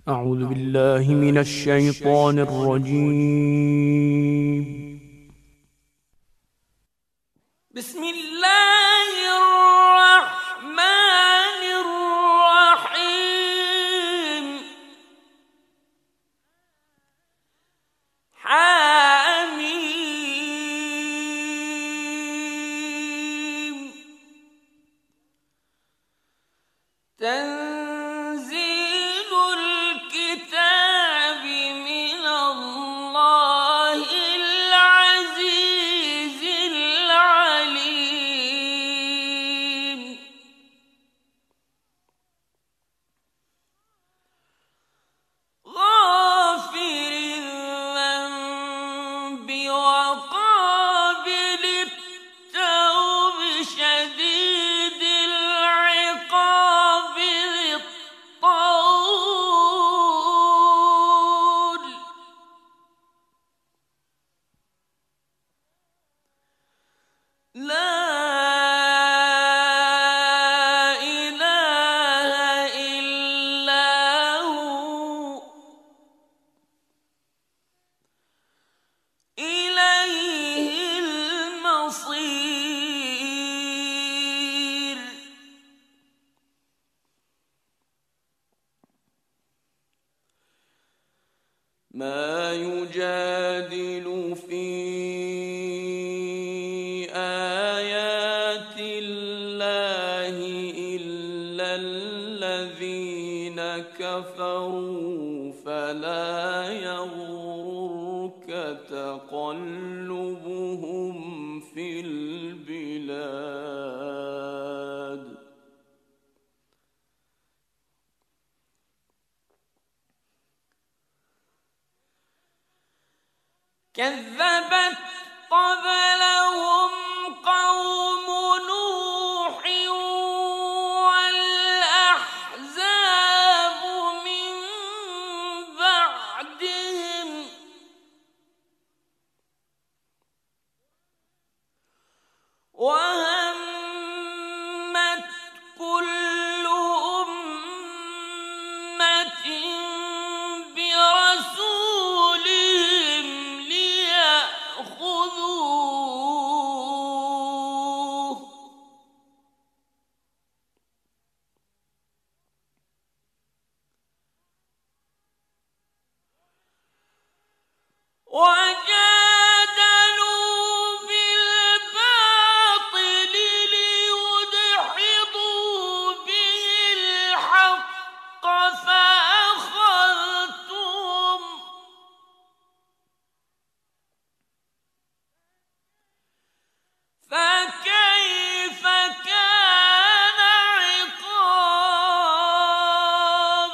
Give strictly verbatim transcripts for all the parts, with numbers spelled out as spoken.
أعوذ بالله من الشيطان الرجيم. بسم الله الرحمن الرحيم. حميم. تنزيل الكتاب من الله العزيز العليم. غافر الذنب وقابل التوب شديد العقاب ذي الطول. لا إله إلا هو إليه المصير. ما يجادل في آيات الله إلا الذين كفروا فلا يغررك تقلبهم في البلاد. كذبت قبلهم قوم نوح والأحزاب من بعدهم وهمت كل أمة برسولهم ليأخذوه وجادلوا بالباطل ليدحضوا به الحق فأخذتهم فكيف كان عقاب.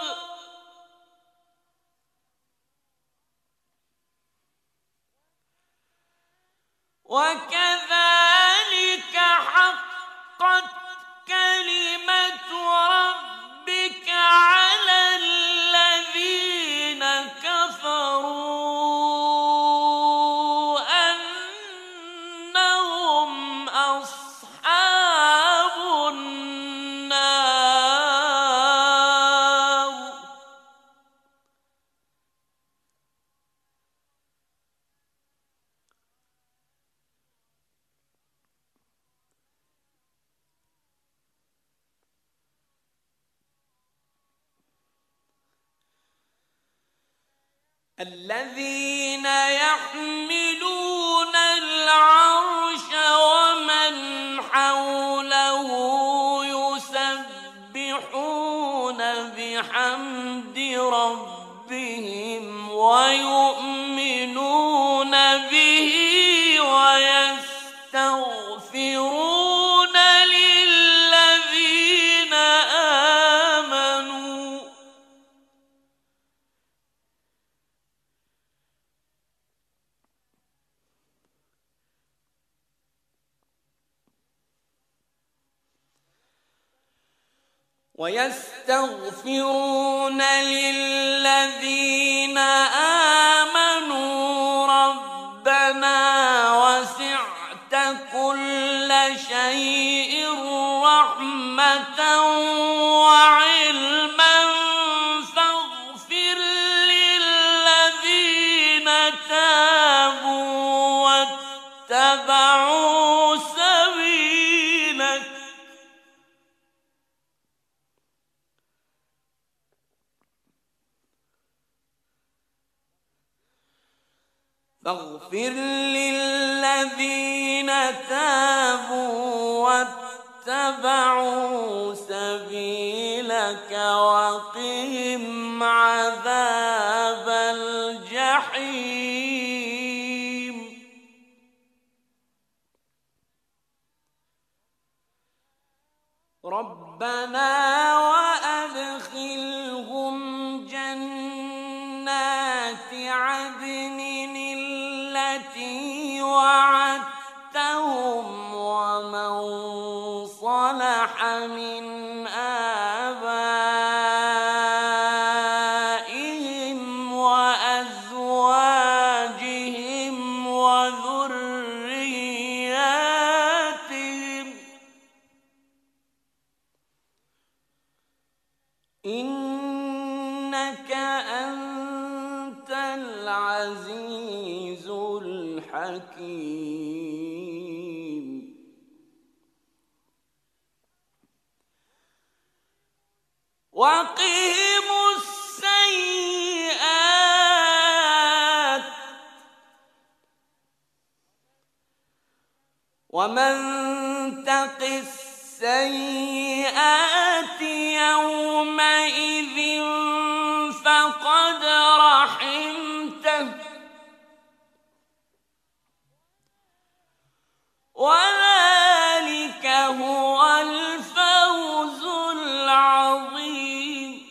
وكذلك حقت كلمة ربك على الذين كفروا أنهم أصحاب النار. الذين يحملون العرش ومن حوله يسبحون بحمد ربهم ويؤمنون به ويستغفرون للذين آمنوا ويستغفرون للذين آمنوا ربنا وسعت كل شيء رحمة وعلما فاغفر فاغفر للذين تابوا واتبعوا سبيلك وقهم عذاب الجحيم ربنا وأدخلهم جنات عدن التي وعدتهم ومن صلح من آبائهم وأزواجهم وذرياتهم إنك أنت العزيز الحكيم وقهم السيئات ومن تق السيئات يومئذ فقد رحمته وذلك هو الفوز العظيم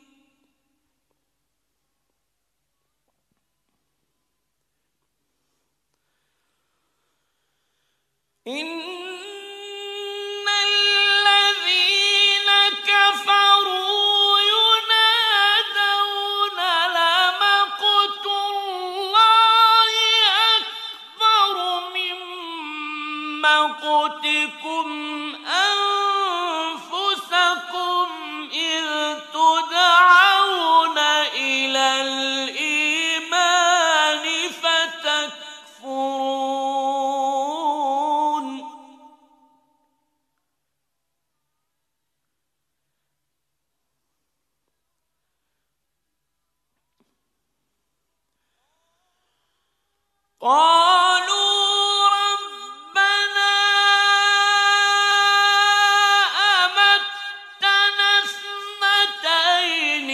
إن الذين كفروا ينادون لمقت الله أكبر من مقتكم أنفسكم إذ تدعون إلى الإيمان فتكفرون قالوا ربنا أمتنا اثنتين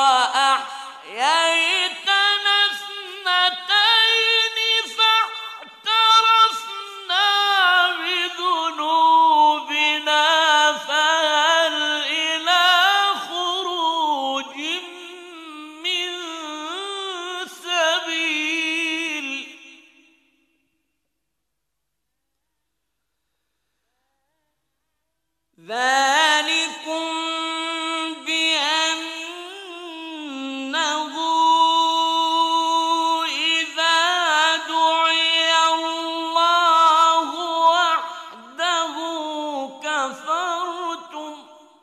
وأحييتنا اثنتين فاعترفنا بذنوبنا فهل إلى خروج من سبيل ذلكم بأنه إذا دعي الله وحده كفرتم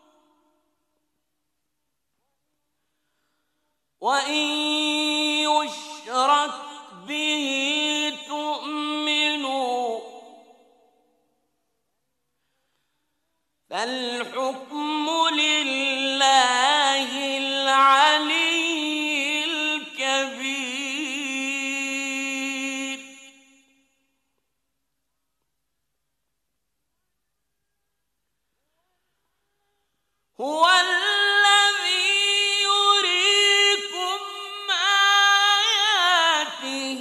وإن يشرك به تؤمنوا فالحكم لله العلي الكبير هو الذي يريكم آياته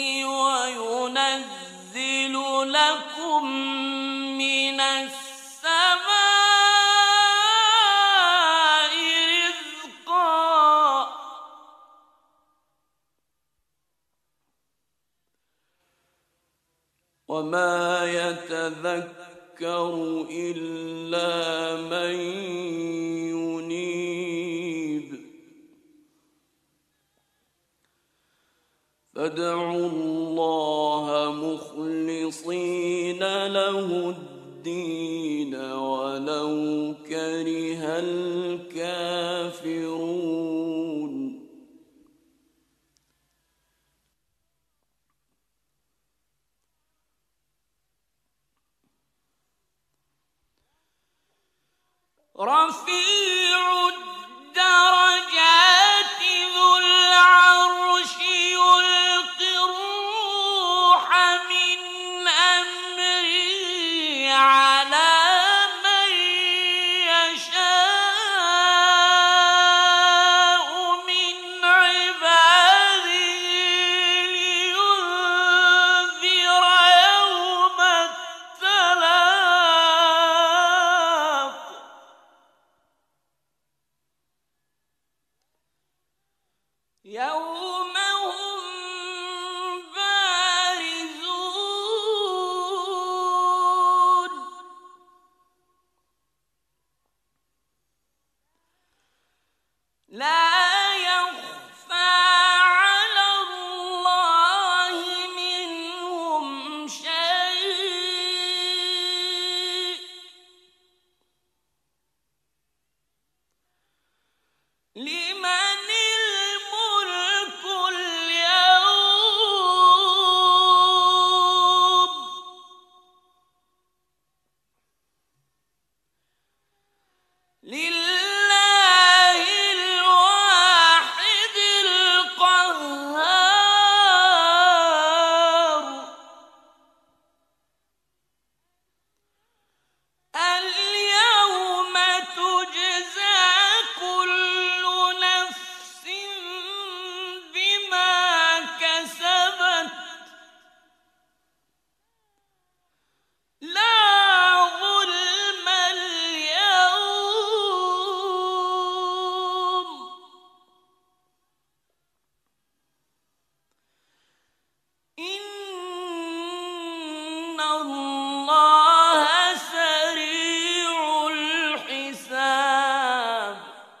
وينزل لكم من السماء رزقا وما يتذكر إلا من ينيب فادعوا الله مخلصين له الدين ولو كره الكافرون رفيع الدرجات ذو العرش يلقي الروح يوم هم بارزون لا يخفى على الله منهم شيء لمن الملك اليوم لله الواحد القهار اليوم تجزى كل نفس بما كسبت لا ظلم اليوم إن الله سريع الحساب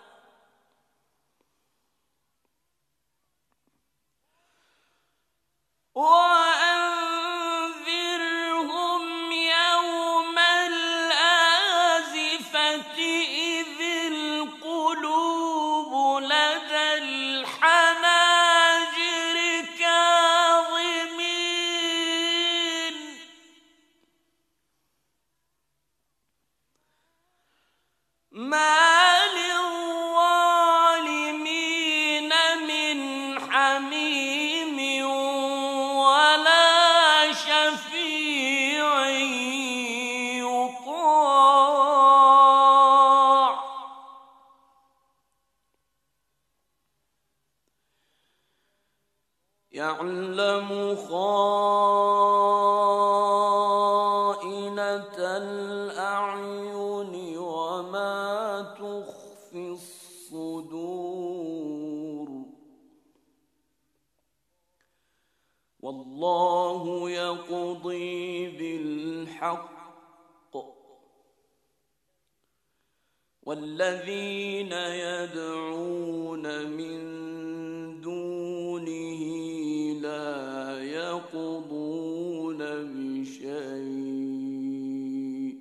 وأنذرهم يوم الآزفة إذ القلوب لدى الحناجر كاظمين ما للظالمين من حميم ولا شفيع يطاع يعلم خائنة الأعين وما تخفي الصدور والله يقضي بالحق والذين يدعون من دونه لا يقضون بشيء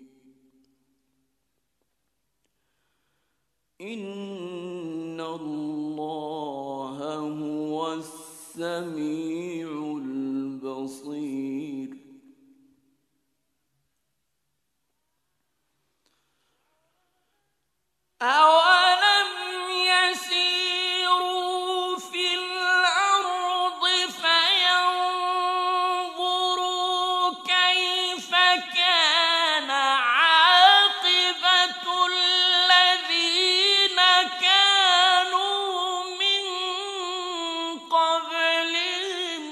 إن الله هو السميع البصير أولم يسيروا في الأرض فينظروا كيف كان عاقبة الذين كانوا من قبلهم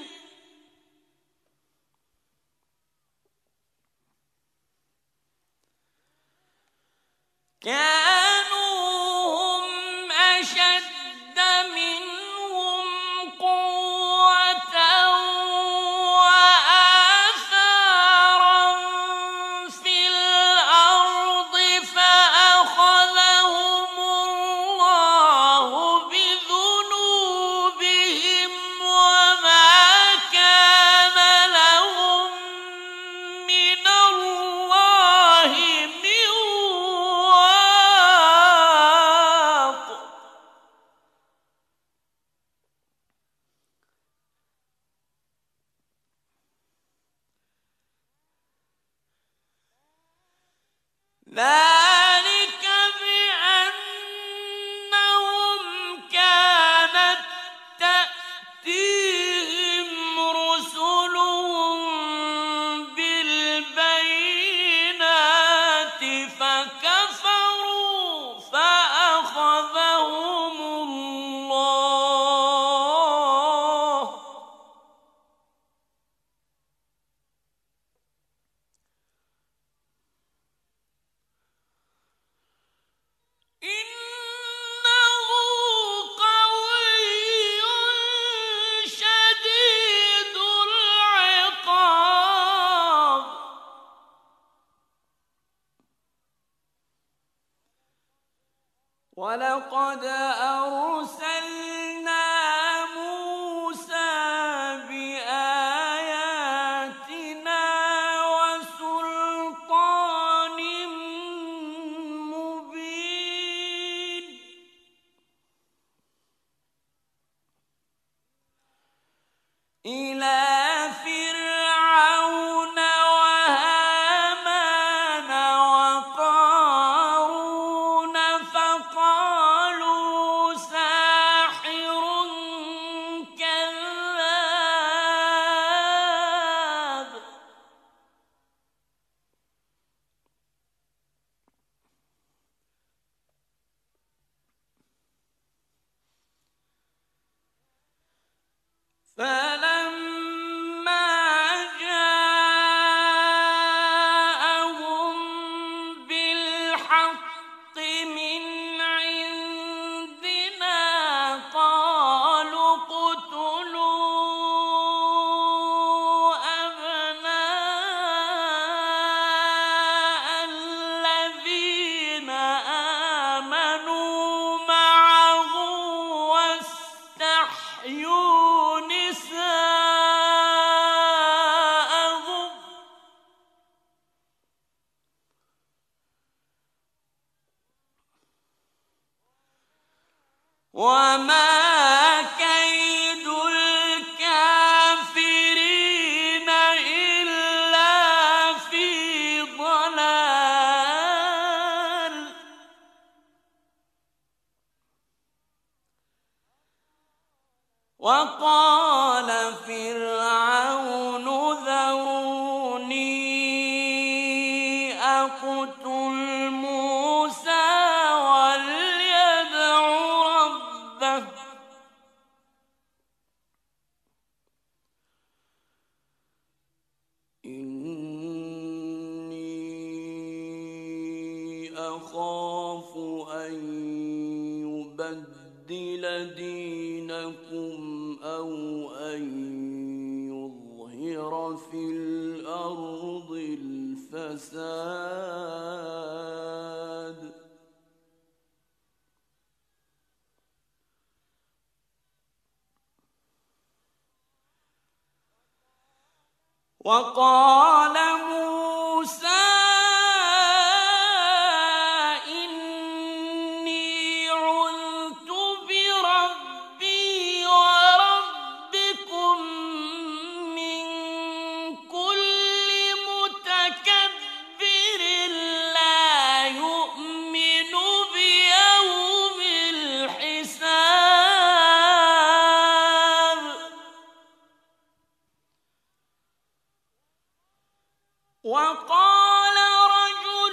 كانوا هم أشد منهم قوة وآثارا في الأرض فأخذهم الله بذنوبهم وما كان لهم من الله من واق ذلك بأنهم كانت تأتيهم رسلهم بالبينات فكفروا فأخذهم الله إلى فرعون وهامان وقارون فقالوا ساحر كذاب فلما جاءهم بالحق من عندنا قالوا اقتلوا أبناء الذين آمنوا معه واستحيوا نساءهم وما كيد الكافرين إلا في ضلال وقال فرعون ذروني أقتل موسى وليدع ربه إني أخاف أن يبدل دينكم أو أن يظهر في الأرض الفساد وقال موسى إني عذت بربي وربكم من كل متكبر لا يؤمن بيوم الحساب وقال رجل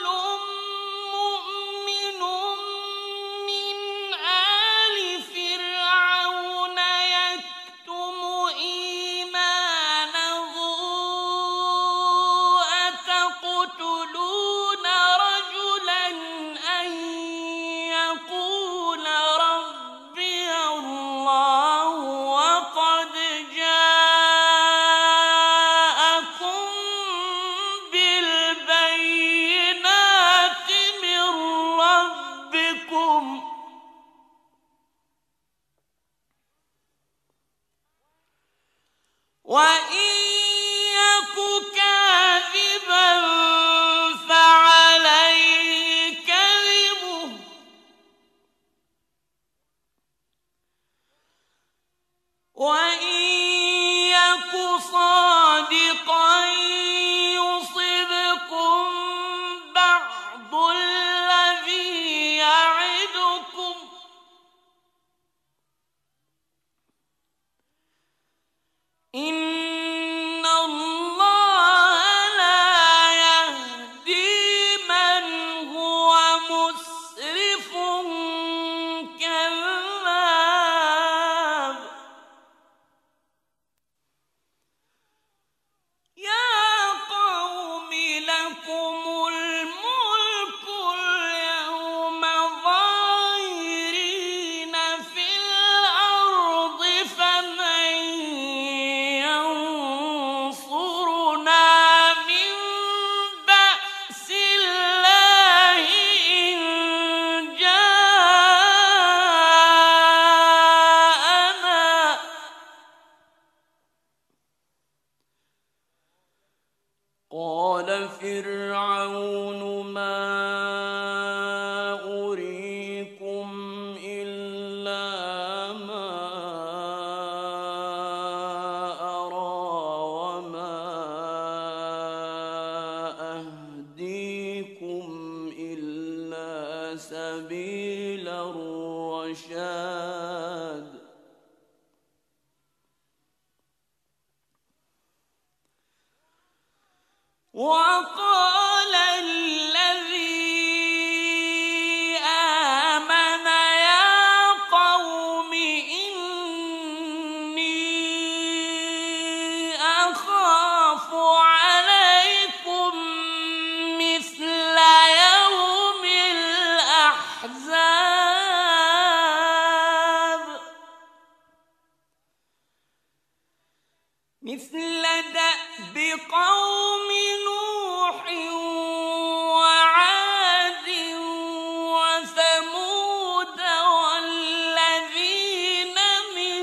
مؤمن من آل فرعون يكتم إيمانه أتقتلون رجلا أن يقول ربي الله وقد جاءكم بالبينات من ربكم وإن يك كاذبا فعليه كذبه وإن يك صادقا يصبكم بعض الذي يعدكم إن الله لا يهدي من هو مسرف كذاب يا قوم لكم الملك اليوم ظاهرين في الأرض فمن ينصرنا من بأس الله إن جاءنا قال فرعون ما أريكم إلا ما وقال الذي آمن يا قوم إني أخاف عليكم مثل يوم الأحزاب مثل دأب قوم نوح وعاد وثمود والذين من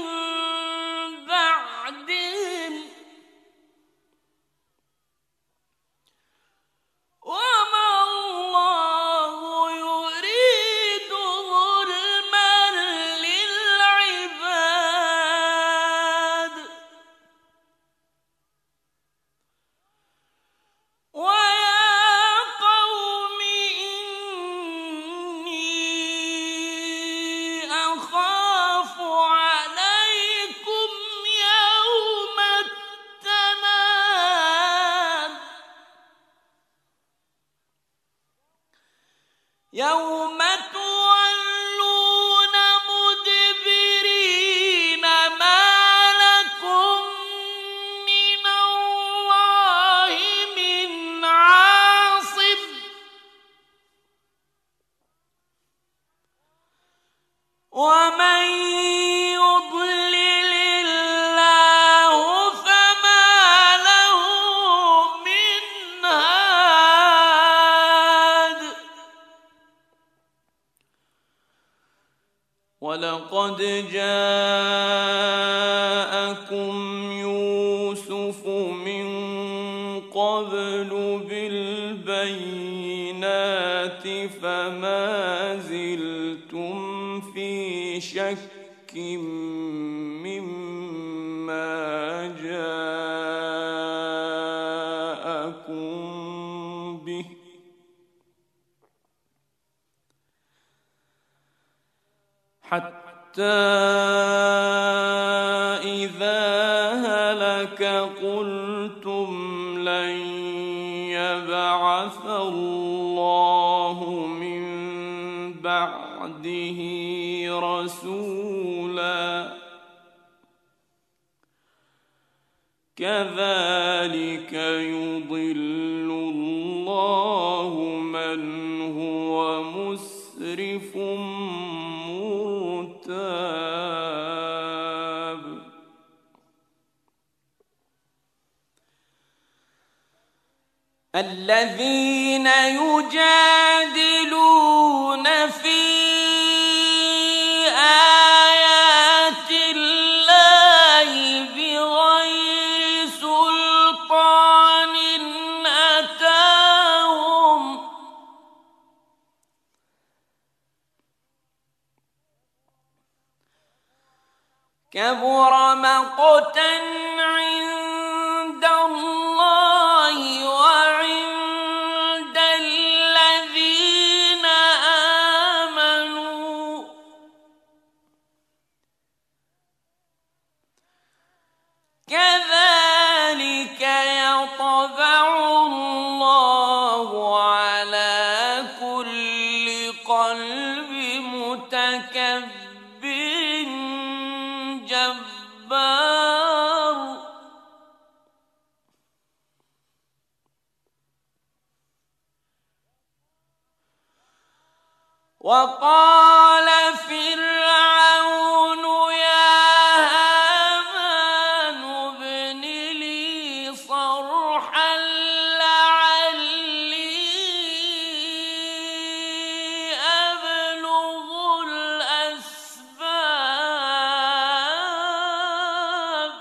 بعدهم وما الله يريد ظلما للعباد ويا قوم إني أخاف عليكم يوم التناد يوم تولون مدبرين ما لكم من الله من عاصم ومن يضلل الله فما له من هاد ولقد جاءكم يوسف من قبل بالبينات فما زلتم في شك مما جاءكم به حتى إذا هلك قلتم لن يبعث الله من بعده رسولا كذلك يضل الله من هو مسرف مرتاب الذين يجادلون في آيات الله بغير سلطان أتاهم كبر مقتا عند الله وعند الذين آمنوا كذلك يطبع الله على كل قلب متكبر جبار وقال فرعون يا هامان ابن لي صرحا لعلي أبلغ الأسباب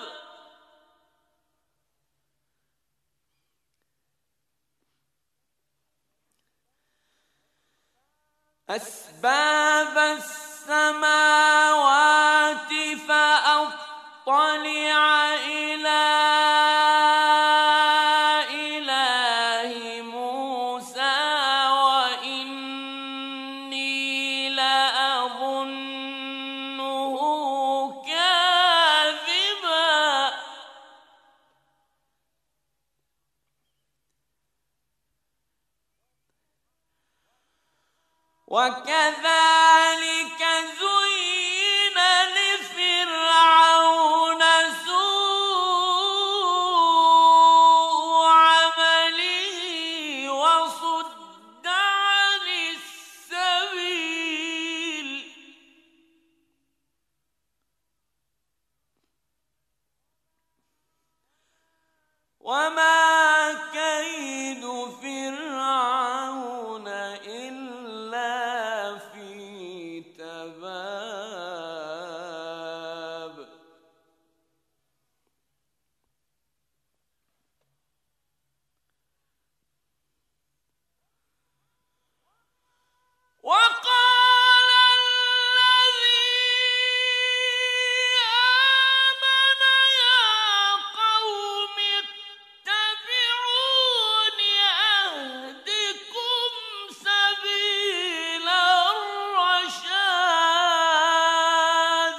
أسباب السماوات فأطلع إلى إله موسى وإني لأظنه كاذبا وكذلك زين لفرعون سوء عمله وصد عن السبيل وما كيد فرعون إلا في تباب وقال الذي آمن يا قوم اتبعون أهدكم سبيل الرشاد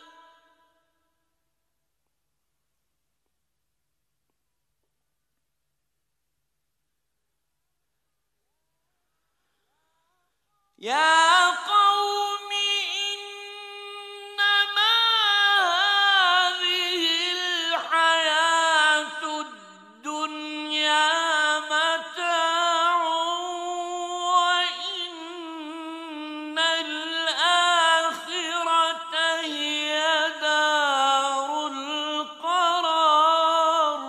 يا قوم إنما هذه الحياة الدنيا متاع وإن الآخرة هي دار القرار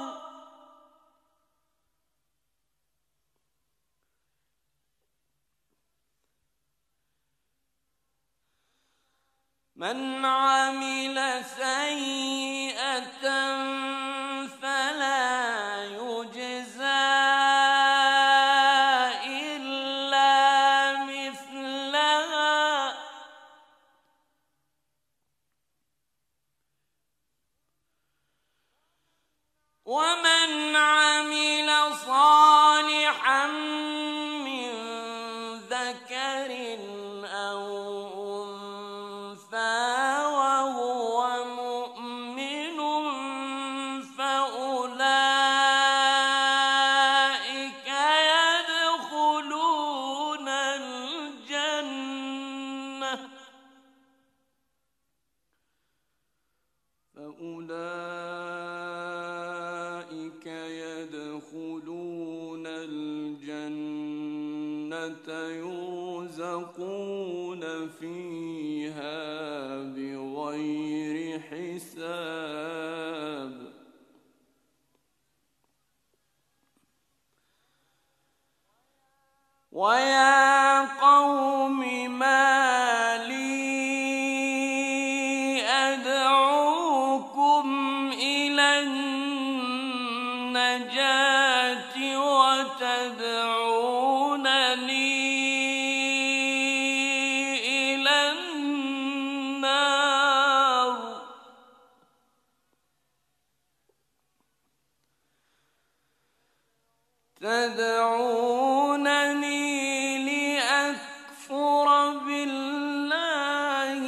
من عمل سيئة فلا يجزى إلا مثلها ومن عمل صالحا من ذكر أو أنثى وهو مؤمن فأولئك يدخلون الجنة فأولئك يدخلون الجنة يرزقون فيها بغير حساب ويا قوم ما لي أدعوكم إلى النجاة وتدعونني إلى النار تدعونني لأكفر بالله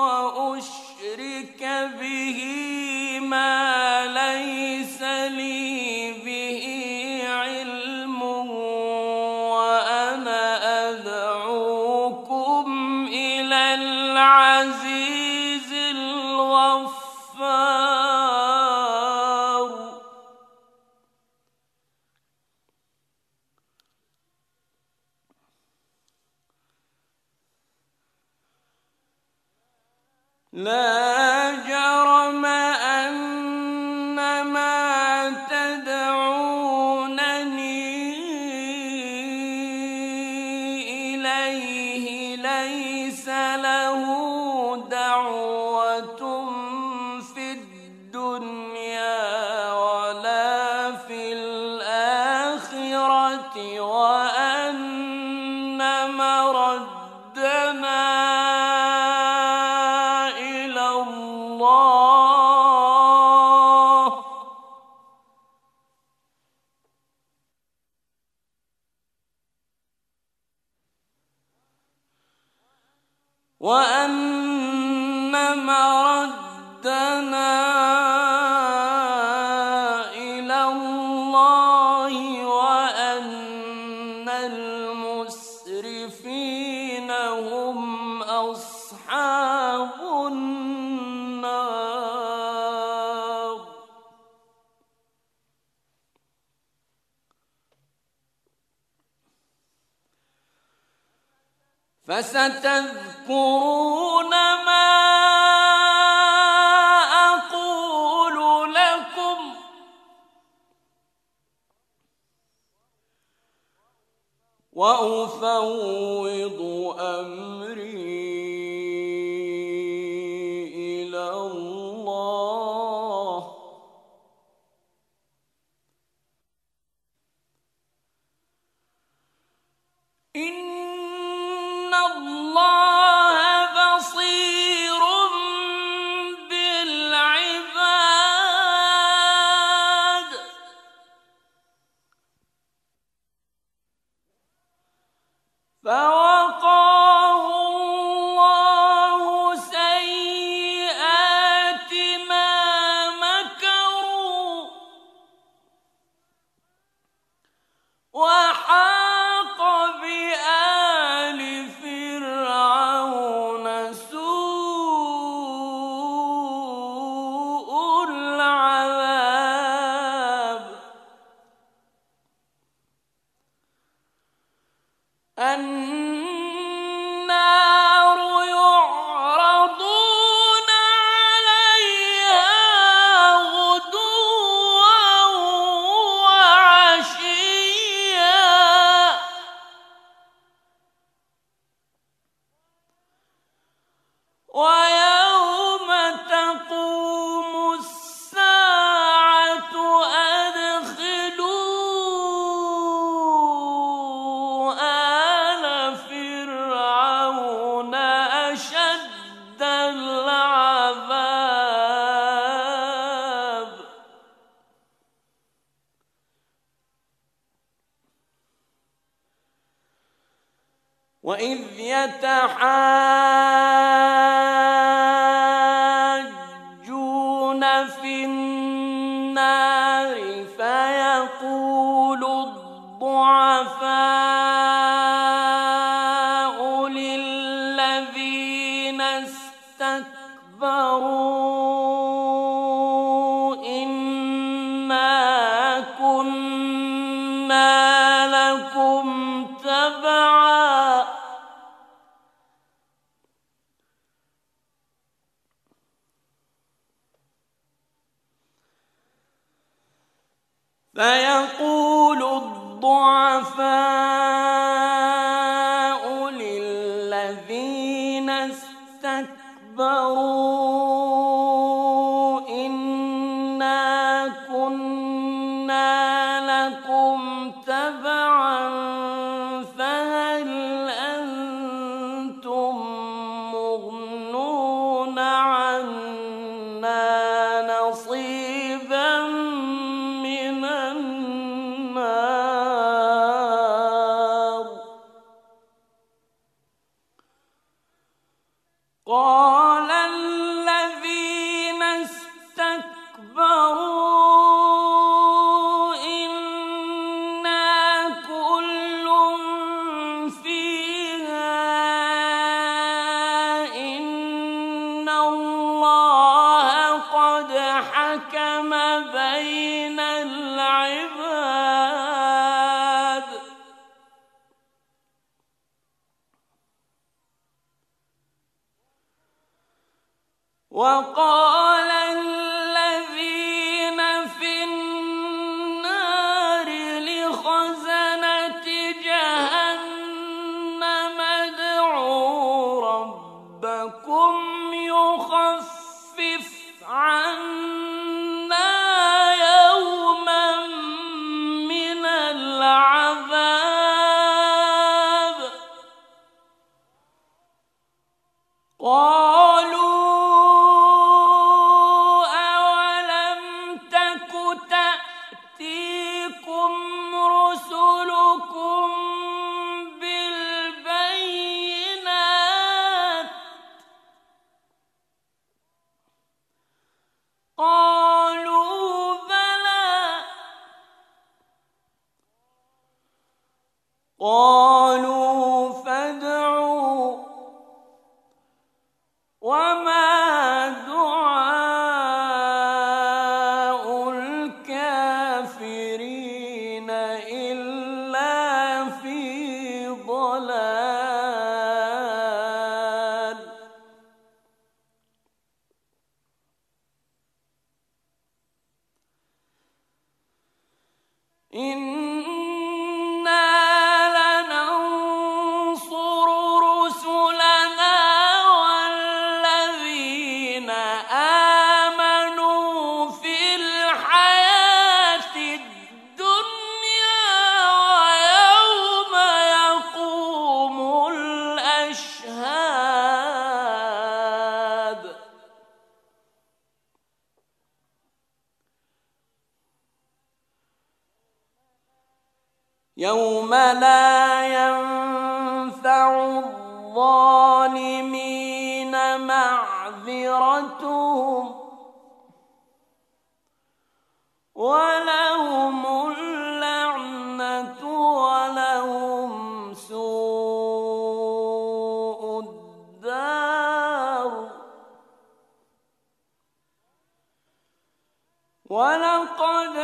وأشرك به ما ليس لي به علم وأنا أدعوكم إلى العزيز الغفار لا جرم أن ما تدعونني إليه ليس له دعوة في الدنيا ولا في الآخرة وأن مردنا إلى الله وأن مردنا إلى الله وأن المسرفين فستذكرون ما أقول لكم وأفوض أمري إلى الله إن الله بصير بالعباد فوقاه الله سيئات ما مكروا وحاق بآل فرعون سوء العذاب النار يعرضون عليها غدوا وعشيا ويوم تقوم الساعة أدخلوا آل فرعون أشد العذاب وإذ يتحاجون في النار فيقول الضعفاء للذين استكبروا إنا كنا لكم تبعا فيقول الضعفاء للذين استكبروا إنا كنا لكم تبعا فهل أنتم مغنون عنا نصيبا من النار قال الذين استكبروا إنا كل فيها إن الله قد حكم بين العباد وقال الذين في النار لخزنة جهنم ادعوا ربكم يخفف عنا يوما من العذاب قالوا إنا لننصر رسلنا والذين آمنوا في الحياة الدنيا ويوم يقوم الأشهاد. يوم لا ينفع الظالمين معذرتهم ولهم اللعنة ولهم سوء الدار. ولقد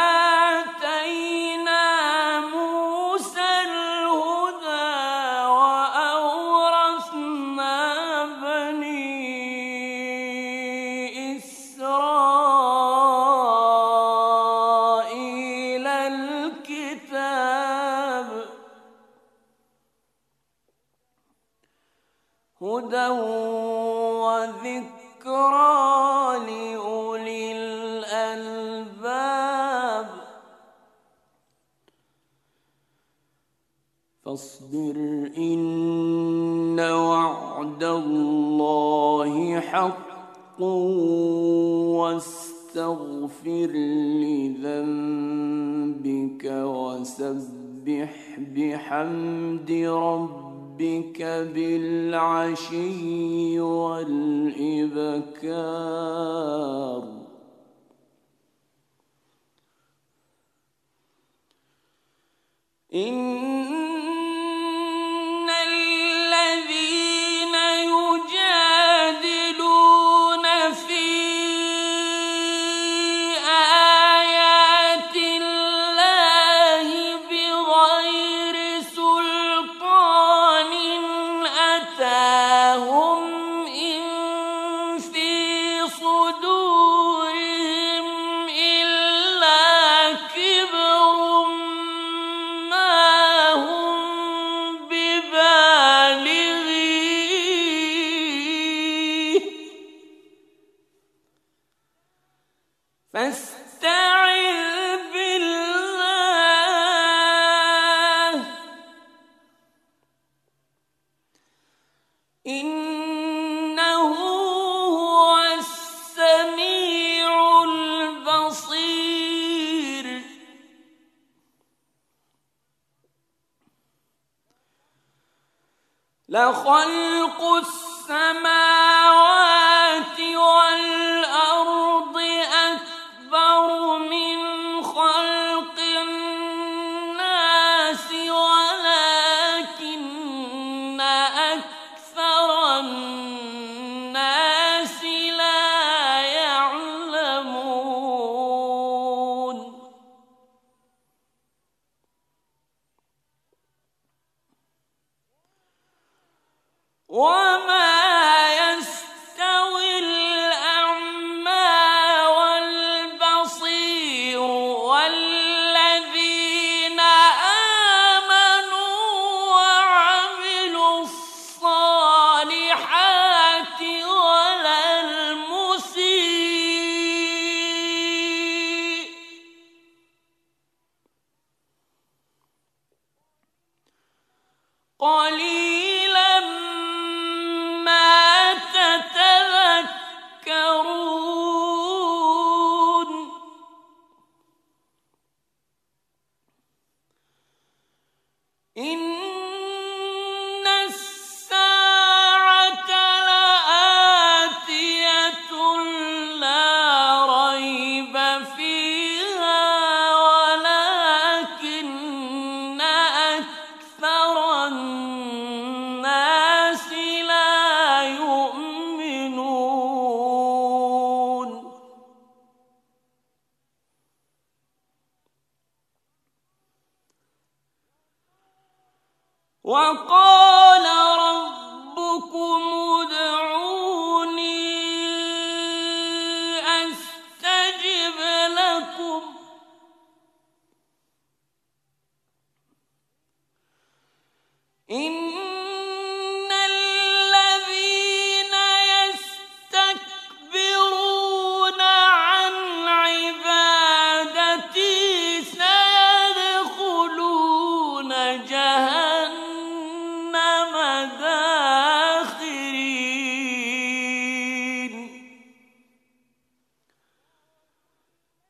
آتينا موسى الهدى وأورثنا بني إسرائيل الكتاب هدى وذكرى لأولي الألباب. فاصبر إن وعد الله حق واستغفر لذنبك وسبح بحمد ربك بالعشي والإبكار. إن الذين يجادلون في آيات الله بغير سلطان أتاهم إن في صدورهم إلا كبر ما هم ببالغيه فاستعذ بالله إنه هو السميع البصير. لخلق السماوات والأرض أكبر من خلق الناس ولكن أكثر الناس لا يعلمون. وما يستوي الأعمى والبصير والذين آمنوا وعملوا الصالحات ولا المسيء قليلا ما تتذكرون. إن الساعة لآتية لا ريب فيها ولكن أكثر الناس لا يؤمنون. وقال ربكم ادعوني أستجب لكم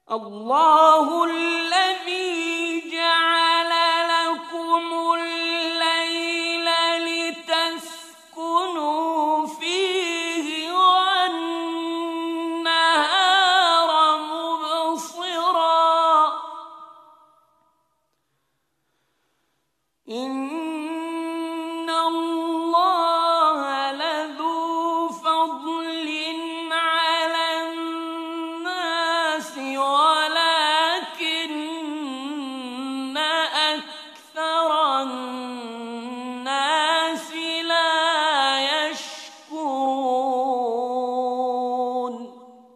الله الذي جعل لكم الليل لتسكنوا فيه والنهار مبصرا إن الله لذو فضل على الناس ولكن أكثر الناس لا يشكرون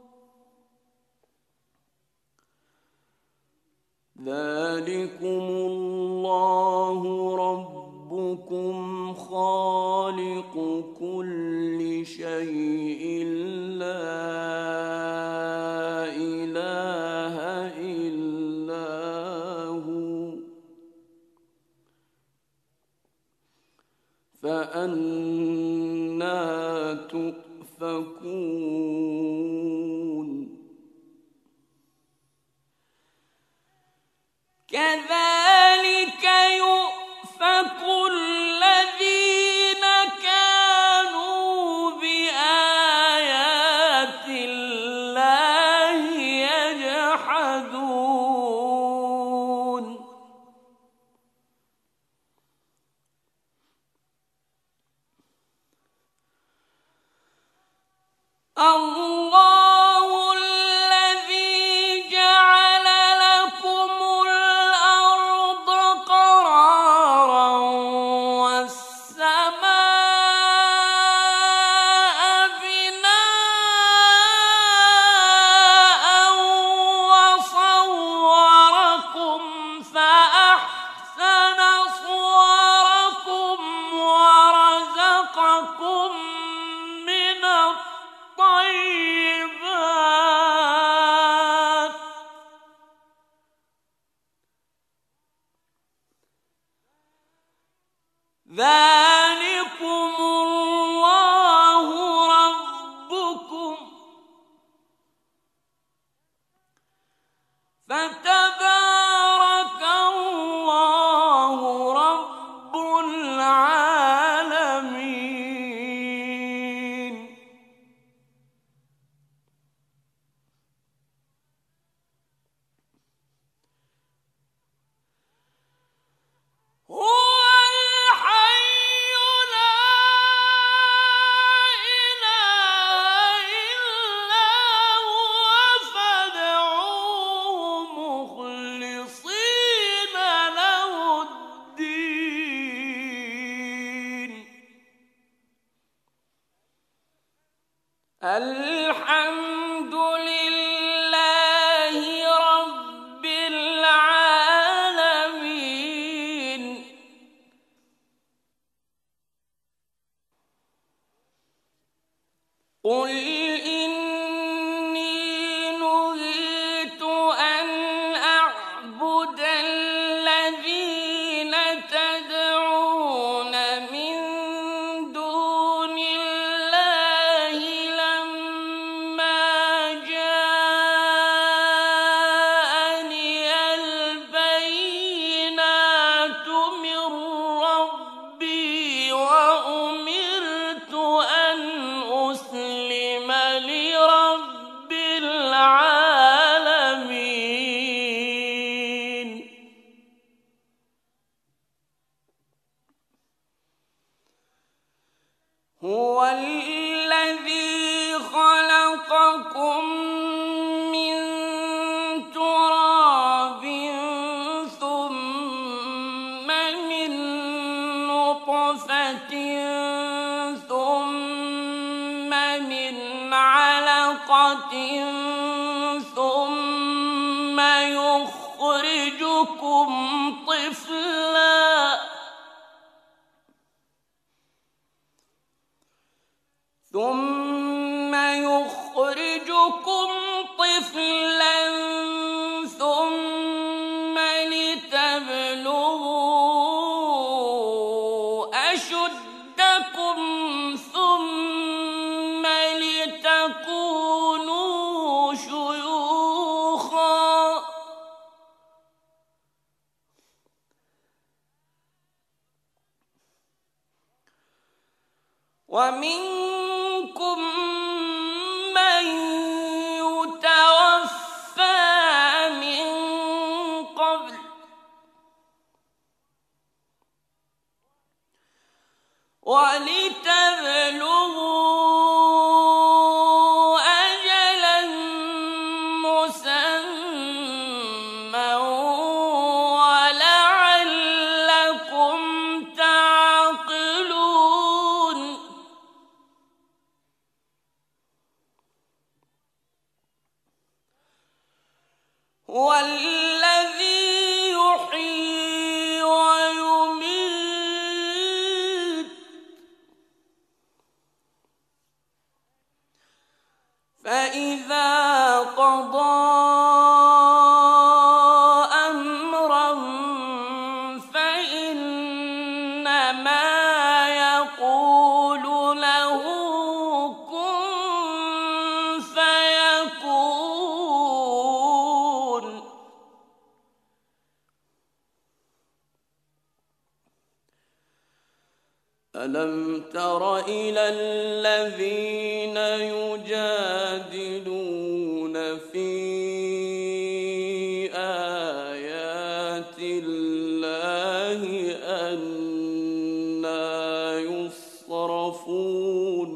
ذلكم الله ربكم خالق كل شيء لا إله إلا هو فأنى تؤفكون كذلك يؤفك الذين كانوا بآيات الله يجحدون الله الذي جعل لكم الأرض قرارا والسماء بناء وصوركم فأحسن صوركم ورزقكم من الطيبات ذلكم الله ربكم فتبارك الله رب العالمين هو الحي لا إله إلا هو فادعوه مخلصين له الدين الحمد لله رب العالمين قل إني نهيت أن أعبد الذين تدعون من دون الله لما جاءني البينات من ربي وأمرت أن أسلم لرب العالمين هو الذي خلقكم من تراب ثم من نطفة ثم من علقة ثم يخرجكم طفلا ثم يخرجكم طفلا ثم لتبلغوا أشدكم ثم لتكونوا شيوخا ومنكم من يتوفى من قبل ولتبلغوا أجلا مسمى ولعلكم تعقلون والذي يحيي ويميت فإذا قضى أمرا فإنما يقول له كن فيكون ألم تر إلى الذين يجادلون في آيات الله أنى يصرفون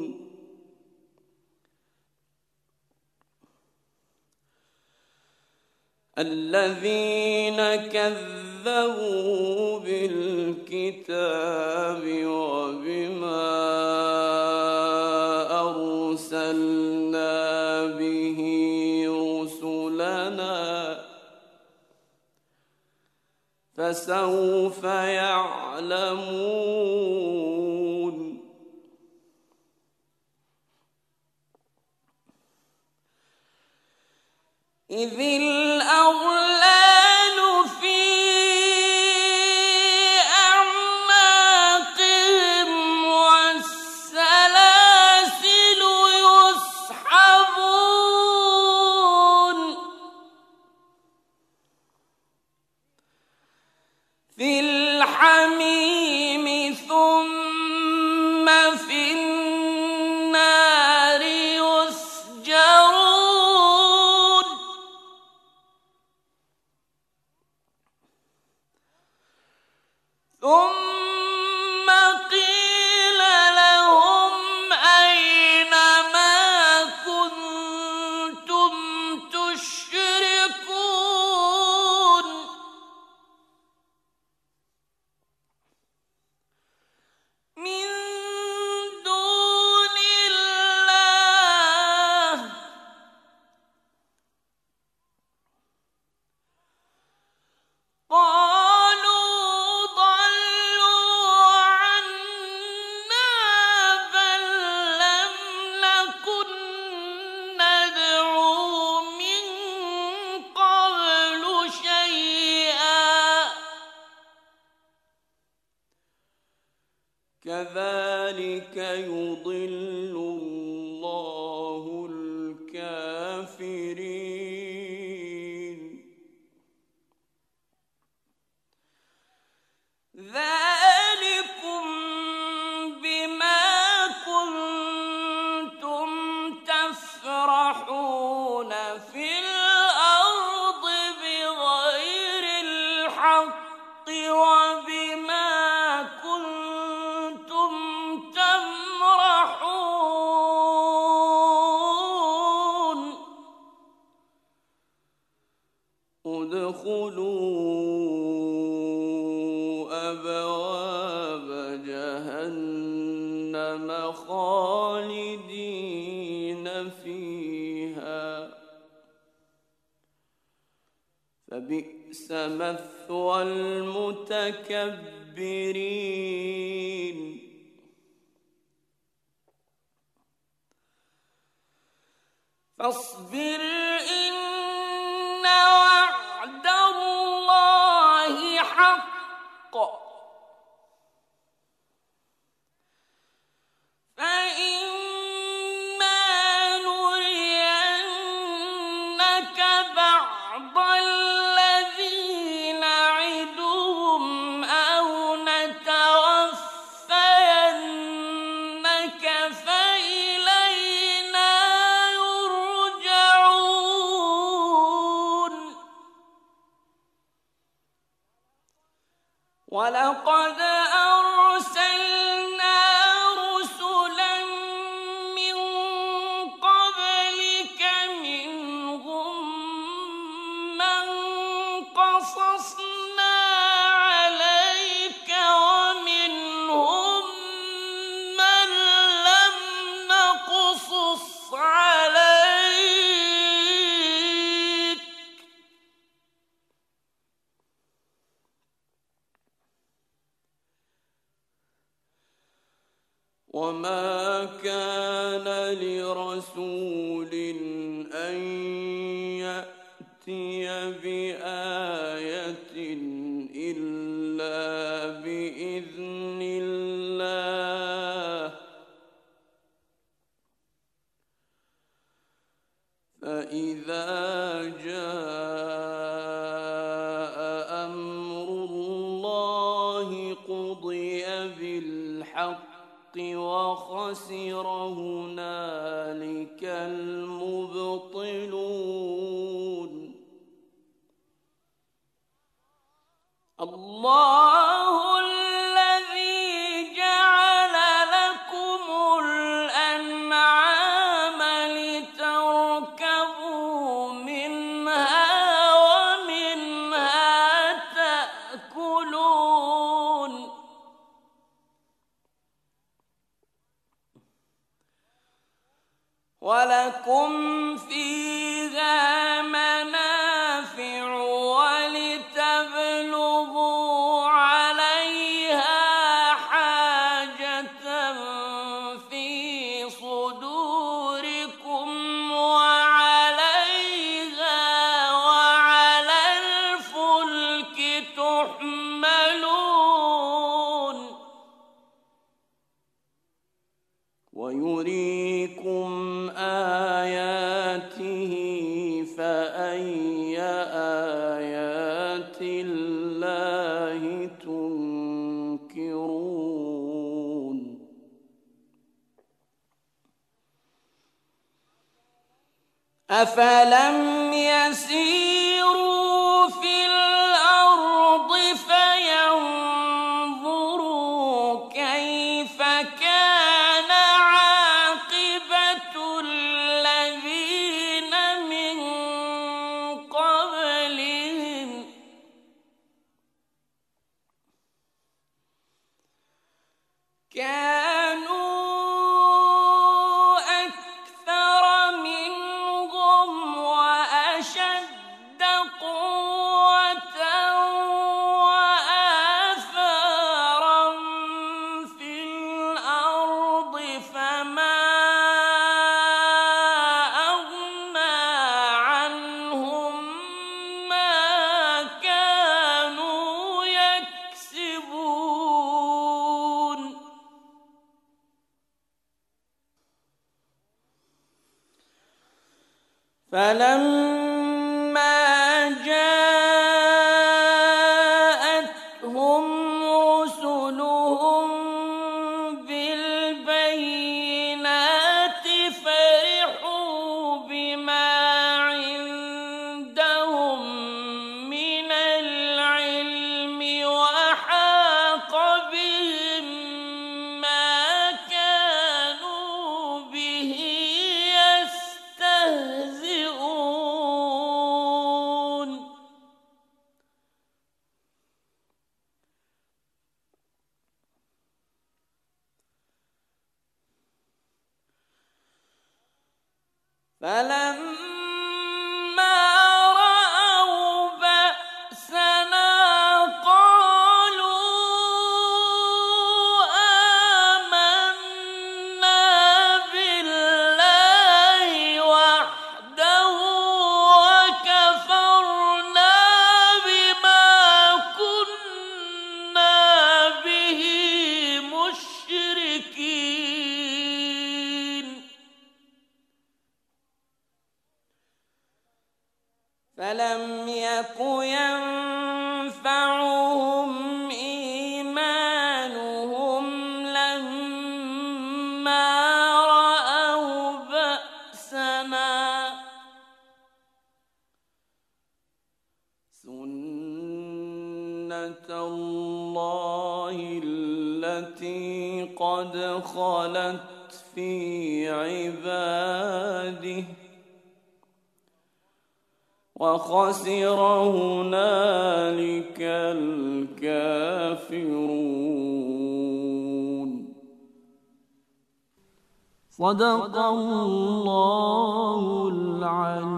الذين كذبوا بالكتاب وبما أرسلنا به رسلنا فسوف يعلمون إذ الأغلال في أعناقهم والسلاسل يسحبون في الحميم ثم في النار يسجرون ثم قيل لهم أين ما كنتم تشركون من دون الله قالوا ضلوا عنا بل لم نكن ندعو من قبل شيئا كذلك يضل الله الكافرين ذلكم بما كنتم تفرحون في الأرض بغير الحق وبما كنتم تمرحون ادخلوا أبواب جهنم خالدين فيها فبئس مثوى المتكبرين فاصبر إن وعد الله حق فإما نرينك بعض الذي نعدهم أو نتوفينك ولقد أرسلنا رسلا من قبلك منهم من قصصنا عليك ومنهم من لم نقصص عليك وما كان لرسول أن يأتي بآية إلا بإذن الله فإذا جاء أمر الله قضي بالحق وخسر هنالك المبطلون الله الذي جعل لكم الأنعام لتركبوا منها ومنها تأكلون ولكم فيها منافع ولتبلغوا عليها حاجة في صدوركم وعليها وعلى الفلك تحملون ويريكم آياته فأي آيات الله تنكرون أفلم يسيروا في الأرض فينظروا كيف كان عاقبة الذين من قبلهم كانوا أكثر منهم وأشد قوة وآثارا في الأرض فما أغنى عنهم ما كانوا يكسبون فلما جاءتهم رسلهم بالبينات فرحوا بما عندهم من العلم وحاق بهم ما كانوا به يستهزئون فلما رأوا بأسنا قالوا آمنا بالله وحده وكفرنا بما كنا به مشركين فلم يك ينفعهم إيمانهم لما رأوا بأسنا سنة سُنَّةَ اللَّهِ الَّتِي قَدْ خَلَتْ فِي عِبَادِهِ وَخَسِرَ هُنَالِكَ الْكَافِرُونَ. صدق الله العليم.